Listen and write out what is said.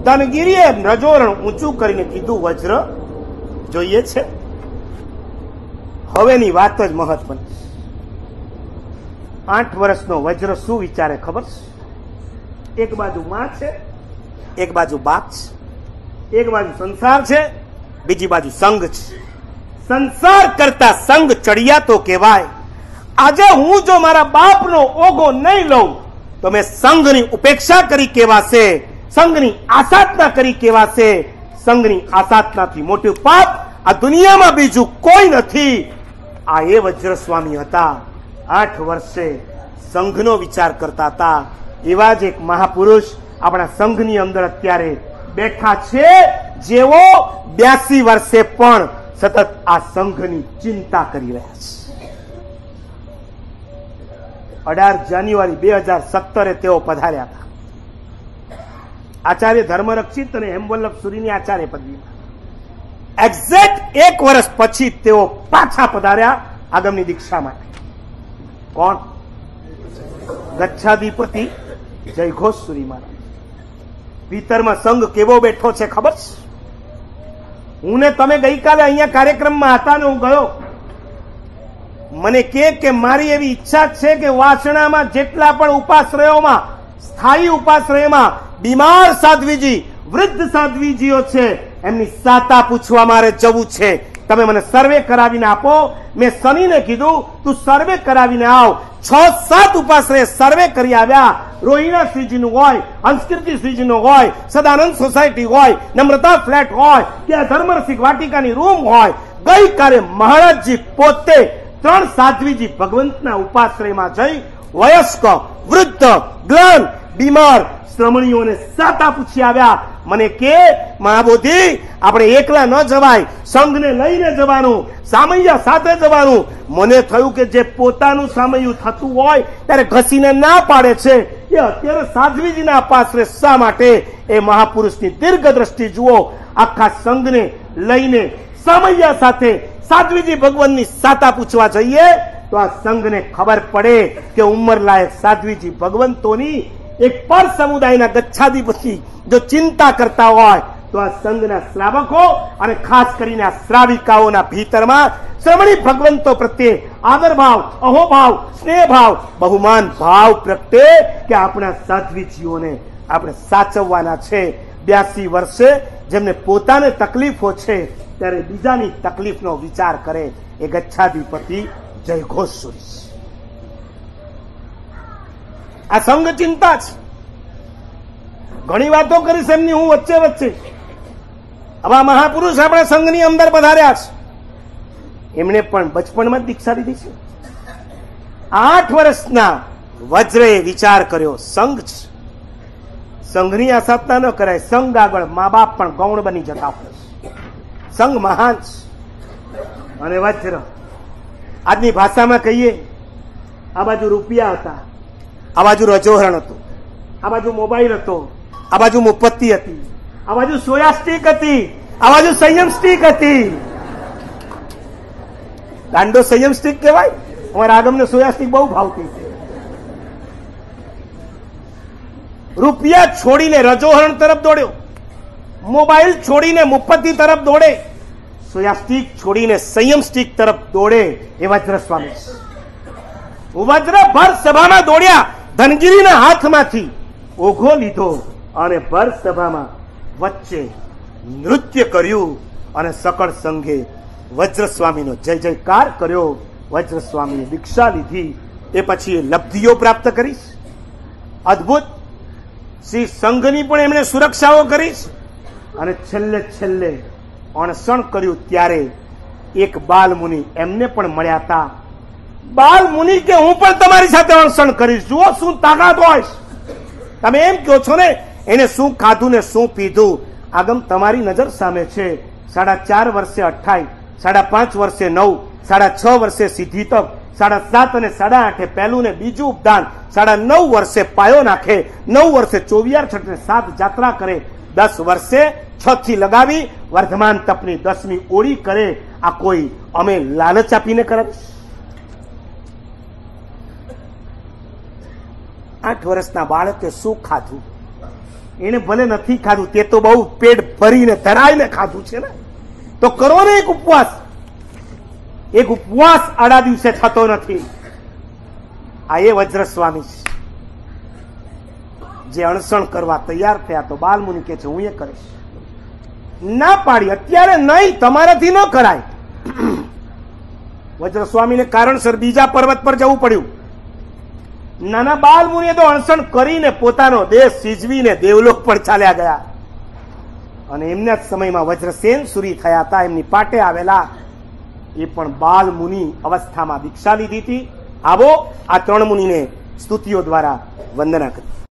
ધનગીરીએ રજોરણ ઊંચું કરીને કીધું, વજ્ર જોઈએ છે? હવેની વાત જ મહત્વની. 8 વર્ષનો વજ્ર શું વિચારે ખબર છે? એક બાજુ માં છે, એક બાજુ બાપ છે, એક બાજુ સંસાર છે, બીજી બાજુ સંઘ છે. સંસાર કરતા સંઘ ચડિયા તો કહેવાય. આજે હું જો મારા બાપનો ઓગો નહીં લઉં તો મેં સંઘની ઉપેક્ષા કરી કહેવાશે, સંઘની આસાધના કરી કહેવાશે. સંઘની આસાધનાથી મોટું પાપ આ દુનિયામાં બીજું કોઈ નથી. આ એ વજ્ર સ્વામી હતા. 8 વર્ષે સંઘનો વિચાર કરતા હતા. એવા જ એક મહાપુરુષ આપણા સંઘની અંદર અત્યારે બેઠા છે, જેઓ 82 વર્ષે પણ સતત આ સંઘની ચિંતા કરી રહ્યા છે. 18 જાન્યુઆરી 2017 તેઓ પધાર્યા હતા આચાર્ય ધર્મરક્ષિત અને હેમવલ્લભ સુરીની આચાર્ય પદવીમાં. એક્ઝેક્ટ 1 વર્ષ પછી તેઓ પાછા પધાર્યા આગમની દીક્ષા માટે. કોણ? ગચ્છાધિપતિ જયઘોષ સુરી મહારાજ. ભીતરમાં સંઘ કેવો બેઠો છે ખબર છે? હું ને તમે ગઈકાલે અહીંયા કાર્યક્રમમાં હતા ને હું ગયો. મને કે મારી એવી ઈચ્છા છે કે વાસણામાં જેટલા પણ ઉપાશ્રયોમાં, સ્થાયી ઉપાશ્રયમાં બીમાર સાધ્વીજી, વૃદ્ધ સાધ્વીજીઓ છે, એમની સાતા પૂછવા મારે જવું છે. તમે મને સર્વે કરાવીને આપો. મેં શનિને કીધું તું સર્વે કરાવીને આવ. 6-7 ઉપાશ્રય સર્વે કરી આવ્યા. રોહિણા શ્રીજીનું હોય, હંસકીર્તિ શ્રીજીનું હોય, સદાનંદ સોસાયટી હોય, નમ્રતા ફ્લેટ હોય કે ધર્મરસિક વાટિકાની રૂમ હોય. ગઈકાલે મહારાજજી પોતે 3 સાધ્વીજી ભગવંતના ઉપાશ્રયમાં જઈ વયસ્ક, વૃદ્ધ, ગ્લાન, બીમાર શ્રમણીઓને સાતા પૂછી આવ્યા. મને કે મહાબોધિ આપણે એકલા ન જવાય, સંઘને લઈને જવાનું, સામૈયા સાથે જવાનું. મને થયું કે જે પોતાનું સામૈયું થતું હોય ત્યારે ઘસીને ના પાડે છે, એ અત્યારે સાધ્વીજીના પાસરે શા માટે? એ મહાપુરુષની દીર્ઘ દ્રષ્ટિ જુઓ. આખા સંઘને લઈને સામૈયા સાથે સાધ્વીજી ભગવાનની સાતા પૂછવા જઈએ તો આ સંઘને ખબર પડે કે ઉંમર લાયક સાધ્વીજી ભગવંતોની એક પર સમુદાયના ગચ્છાધિપતિ જો ચિંતા કરતા હોય તો આ સંઘના શ્રાવકો અને ખાસ કરીને આ શ્રાવિકાઓના ભીતરમાં શ્રમણી ભગવંતો પ્રત્યે આદર ભાવ, અહોભાવ, સ્નેહ ભાવ, બહુમાન ભાવ પ્રગટે કે આપણા સાધ્વીજીઓને આપણે સાચવવાના છે. 82 વર્ષે જેમને પોતાને તકલીફો છે ત્યારે બીજાની તકલીફનો વિચાર કરે એ ગચ્છાધિપતિ જયઘોષ સુરી. આ સંઘ ચિંતા છે. ઘણી વાતો કરીશ એમની હું વચ્ચે. આવા મહાપુરુષ આપણા સંઘની અંદર પધાર્યા છે. એમણે પણ બચપણમાં જ દીક્ષા લીધી છે. 8 વર્ષના વજ્રએ વિચાર કર્યો, સંઘ છે, સંઘની આસાધના ન કરાય. સંઘ આગળ મા બાપ પણ ગૌણ બની જતા હોય. સંઘ મહાન છે. અને વજ્ર આજની ભાષામાં કહીએ, આ બાજુ રૂપિયા હતા, આ બાજુ રજોહરણ હતું, આ બાજુ મોબાઈલ હતો, આ બાજુ મુપત્તિ હતી, આ બાજુ સોયા સ્ટીક હતી, આ બાજુ સંયમ સ્ટીક હતી. ગાંડો સંયમ સ્ટીક કહેવાય. અમારા આગમને સોયા સ્ટીક બહુ ભાવતી છે. રૂપિયા છોડીને રજોહરણ તરફ દોડ્યો, મોબાઈલ છોડીને મુપત્તિ તરફ દોડે, સોયા સ્ટીક છોડીને સંયમ સ્ટીક તરફ દોડે એ વજ્ર સ્વામી. વજ્ર ભર સભામાં દોડ્યા, ધનગીરીના હાથમાંથી ઓઘો લીધો અને ભર સભામાં વચ્ચે નૃત્ય કર્યું અને સકળ સંઘે વજ્ર સ્વામીનો જય જયકાર કર્યો. વજ્ર સ્વામીએ દીક્ષા લીધી. એ પછી એ લબ્ધિઓ પ્રાપ્ત કરીશ. અદભુત શ્રી સંઘની પણ એમણે સુરક્ષાઓ કરીશ. અને છેલ્લે અણસણ કર્યું ત્યારે એક બાલ મુનિ એમને પણ મળ્યા હતા. બાલ મુનિ કે હું પણ તમારી સાથે અણસણ કરીશ. જુઓ શું તાકાત હોય. તમે એમ કહો છો ને એને શું ખાધું ને શું પીધું. આગમ તમારી નજર સામે છે. 4.5 વર્ષે 28, 5.5 વર્ષે 9, 6.5 વર્ષે સિદ્ધિ તપ, 7.5 અને 8.5 પહેલું ને બીજું ઉપદાન, 9.5 વર્ષે પાયો નાખે, 9 વર્ષે 24 છઠને 7 જાત્રા કરે, 10 વર્ષે 6 થી લગાવી વર્ધમાન તપની 10મી ઓળી કરે. આ કોઈ અમે લાલચ આપીને કરે? 8 વર્ષના બાળકે શું ખાધું? એને ભલે નથી ખાધું, તે તો બહુ પેટ ભરીને ધરાઈને ખાધું છે ને, તો કરો ને એક ઉપવાસ. એક ઉપવાસ આડા દિવસે થતો નથી. આ એ વજ્રસ્વામી છે જે અણસણ કરવા તૈયાર થયા. તો બાલમુનિ કે છે હું એ કરીશ. ના પાડી, અત્યારે નહીં, તમારાથી ન કરાય. વજ્રસ્વામીને કારણસર બીજા પર્વત પર જવું પડ્યું. નાના બાલમુનિએ તો અણસણ કરીને પોતાનો દેહ સિજવીને દેવલોક પર ચાલ્યા ગયા. અને એમના જ સમયમાં વજ્રસેન સુરી થયા હતા. એમની પાટે આવેલા એ પણ બાલમુનિ અવસ્થામાં દીક્ષા લીધી હતી. આવો આ ત્રણ મુનિને સ્તુતિઓ દ્વારા વંદના કરી.